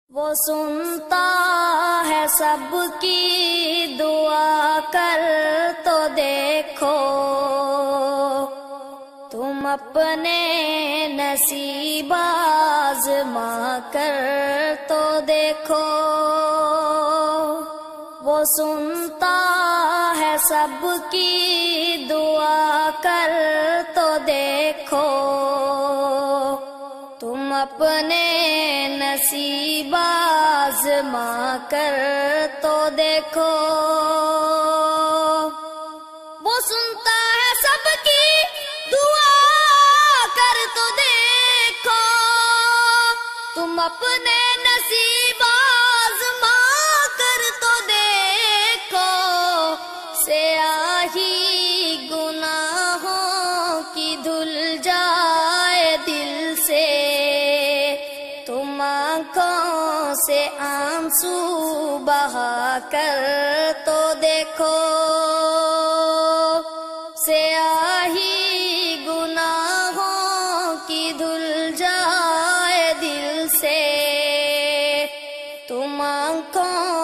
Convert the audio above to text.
وہ سنتا ہے سب کی دعا، کر تو دیکھو تم اپنے نصیب آزما کر تو دیکھو۔ وہ سنتا ہے سب کی دعا، کر تو دیکھو تم اپنے نصیب آزما کر تو دیکھو۔ وہ سنتا ہے سب کی دعا، کر تو دیکھو تم اپنے نصیب آزما کر تو دیکھو۔ سیاہی گناہوں کی دھل جائے دل سے، تم آنکھوں سے آنسو بہا کر تو دیکھو۔ سیاہی